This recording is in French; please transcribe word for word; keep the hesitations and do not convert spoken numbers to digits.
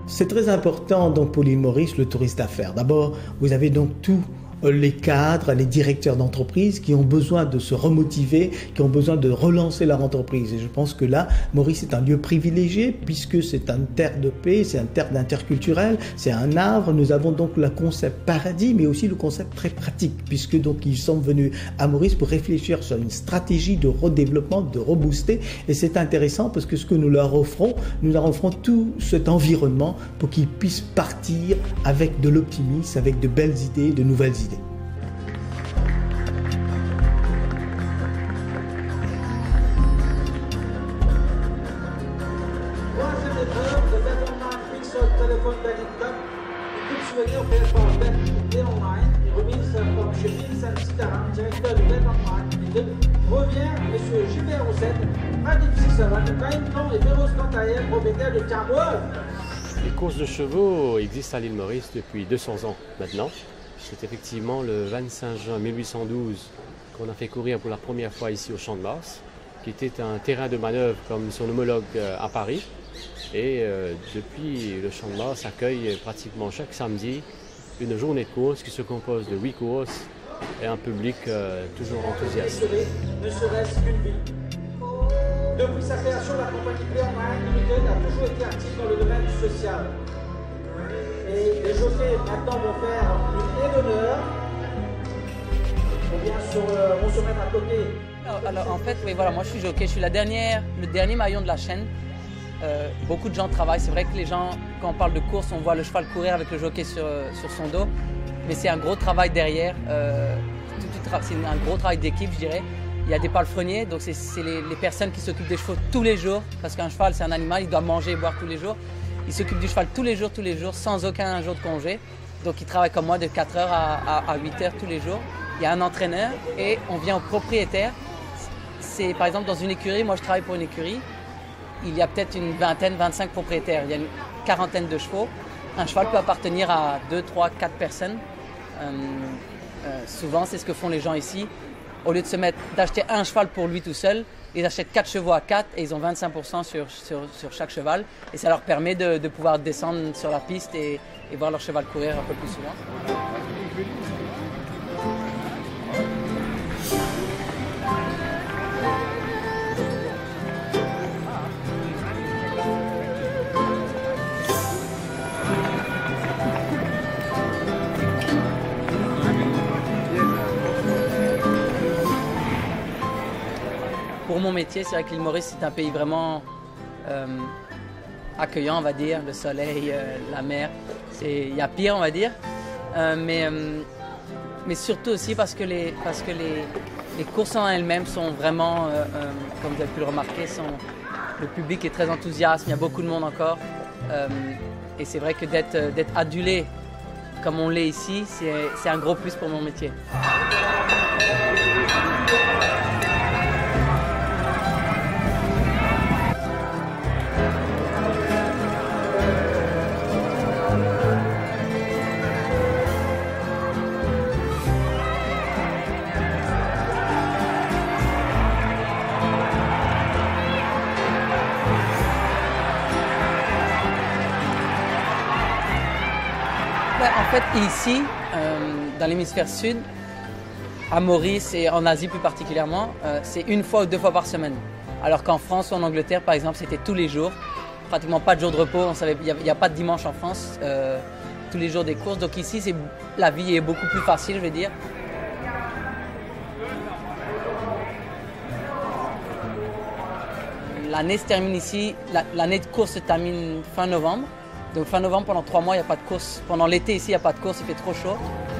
C'est très important donc pour l'île Maurice, le tourisme d'affaires. D'abord, vous avez donc tous les cadres, les directeurs d'entreprise qui ont besoin de se remotiver, qui ont besoin de relancer leur entreprise. Et je pense que là, Maurice est un lieu privilégié puisque c'est une terre de paix, c'est une terre d'interculturel, c'est un havre. Nous avons donc le concept paradis, mais aussi le concept très pratique puisque donc ils sont venus à Maurice pour réfléchir sur une stratégie de redéveloppement, de rebooster. Et c'est intéressant parce que ce que nous leur offrons, nous leur offrons tout cet environnement pour qu'ils puissent partir avec de l'optimisme, avec de belles idées, de nouvelles idées. Directeur de Bed revient M. Gilbert Roussel, magnifique savane, Caïmton et Féroce Cantaïel, propriétaire de Carbois. Les courses de chevaux existent à l'île Maurice depuis deux cents ans maintenant. C'est effectivement le vingt-cinq juin mille huit cent douze qu'on a fait courir pour la première fois ici au Champ de Mars, qui était un terrain de manœuvre comme son homologue à Paris. Et euh, depuis, le Champ de Mars accueille pratiquement chaque samedi une journée de course qui se compose de huit courses et un public euh, toujours enthousiaste. Ne serait-ce qu'une vie. Depuis sa création, la compagnie Cléormain Limited a toujours été active dans le domaine du social. Et les jockeys maintenant vont faire une haie d'honneur. Ou bien sur, euh, vont se mettre à côté. Alors, alors en fait, oui, voilà, moi je suis jockey, je suis la dernière, le dernier maillon de la chaîne. Euh, beaucoup de gens travaillent. C'est vrai que les gens, quand on parle de course, on voit le cheval courir avec le jockey sur, sur son dos. Mais c'est un gros travail derrière, euh, c'est un gros travail d'équipe, je dirais. Il y a des palefreniers, donc c'est les, les personnes qui s'occupent des chevaux tous les jours, parce qu'un cheval, c'est un animal, il doit manger et boire tous les jours. Ils s'occupent du cheval tous les jours, tous les jours, sans aucun jour de congé. Donc ils travaillent comme moi de quatre heures à, à, à huit heures tous les jours. Il y a un entraîneur et on vient au propriétaire. C'est par exemple dans une écurie, moi je travaille pour une écurie, il y a peut-être une vingtaine, vingt-cinq propriétaires. Il y a une quarantaine de chevaux. Un cheval peut appartenir à deux, trois, quatre personnes. Euh, euh, souvent, c'est ce que font les gens ici. Au lieu de se mettre d'acheter un cheval pour lui tout seul, ils achètent quatre chevaux à quatre et ils ont vingt-cinq pour cent sur, sur, sur chaque cheval. Et ça leur permet de, de pouvoir descendre sur la piste et, et voir leur cheval courir un peu plus souvent. Pour mon métier, c'est vrai que l'île Maurice, c'est un pays vraiment euh, accueillant, on va dire. Le soleil, euh, la mer, il y a pire, on va dire. Euh, mais, euh, mais surtout aussi parce que les, parce que les, les courses en elles-mêmes sont vraiment, euh, euh, comme vous avez pu le remarquer, sont, le public est très enthousiaste, il y a beaucoup de monde encore. Euh, et c'est vrai que d'être d'être adulé comme on l'est ici, c'est un gros plus pour mon métier. En fait, ici, euh, dans l'hémisphère sud, à Maurice et en Asie plus particulièrement, euh, c'est une fois ou deux fois par semaine. Alors qu'en France ou en Angleterre, par exemple, c'était tous les jours. Pratiquement pas de jour de repos, il n'y a, a pas de dimanche en France, euh, tous les jours des courses. Donc ici, la vie est beaucoup plus facile, je veux dire. L'année se termine ici, l'année de course se termine fin novembre. Donc fin novembre, pendant trois mois, il n'y a pas de course. Pendant l'été, ici, il n'y a pas de course, il fait trop chaud.